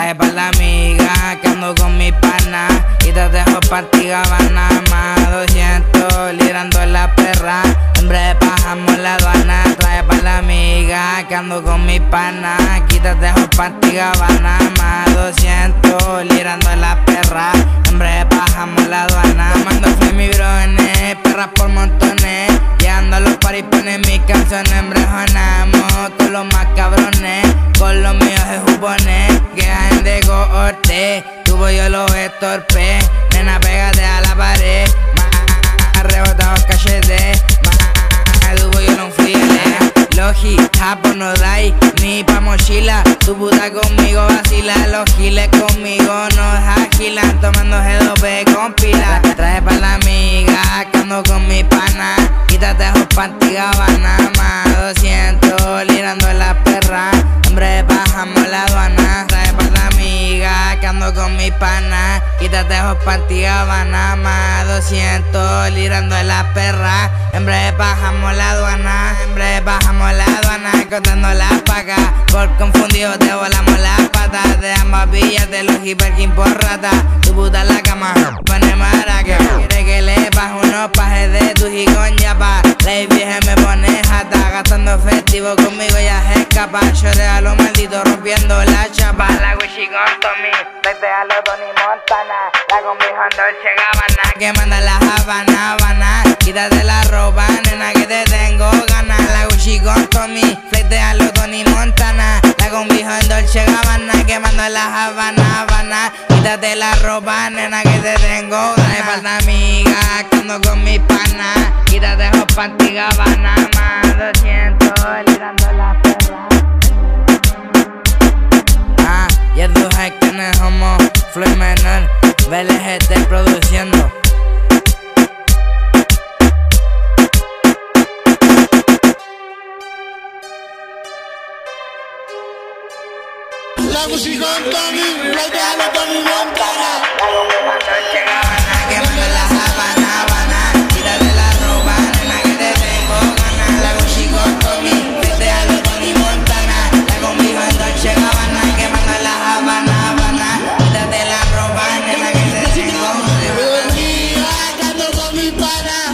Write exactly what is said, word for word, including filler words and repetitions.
Trae pa' la amiga que ando con mi pana y te dejo partiga Habana. Más doscientos librando la perra, en breve bajamos la aduana. Trae pa' la amiga que ando con mi pana, aquí te dejo partiga Habana. Más doscientos librando la perra, en breve bajamos la aduana. Tomando flemibrones, perras por montones, llegando a los paris ponen mis canciones. Embrejonamos todos los más cabrones, con los míos de jubones, que en de cohorte, tuvo yo los estorpé. Nena, pégate a la pared, más rebotados cachetes, más tuvo yo no friele. Logi, japos no dais ni pa' mochila, tu puta conmigo vacila. Los giles conmigo nos agilan, tomando G dos P con pila. Trae pa' la amiga que ando con mi pana, quítate esos partiga Habana. Más doscientos librando la perra, en breve bajamos la aduana. Trae pa' la amiga que ando con mi pana, quítate esos partiga Habana. Más doscientos librando la perra, en breve bajamos la aduana. En breve bajamos la aduana, contando las pacas, por confundido te volamos las patas. De ambas villas de los hiperkin por rata, tu puta en la cama pone maraca. Quiere que le baje unos pajes de tu con yapa, la vieja me pone jata. Gastando festivo conmigo ya se escapa, yo te a lo maldito rompiendo la chapa. La Gucci con Tommy, vete a lo Tony Montana, la combi con Dolce Gabbana, que manda la Habana, Habana. Quítate la ropa, nena, que te tengo ganas. La Gucci con Tommy, vete a lo Tony Montana, la combi con Dolce Gabbana, que manda la Habana, Habana. Quítate la ropa, nena, que te tengo ganas. Trae pa' la amiga que ando con mi pana, quítate esos partiga Habana. Más doscientos librando la perra. Ah, y el duje que no es homo, Floyd Menor, B L G T produciendo. La Gucci con Tommy, vete a lo Tony Montana, La combi con Dolce Gabbana, que manda la Habana, Habana. Quítate la ropa, nena, que te tengo ganas. La Gucci con Tommy, vete a lo Tony Montana, la combi con Dolce Gabbana, que manda la Habana, Habana. Quítate la ropa, nena, que te tengo ganas. amiga que ando con mi pana,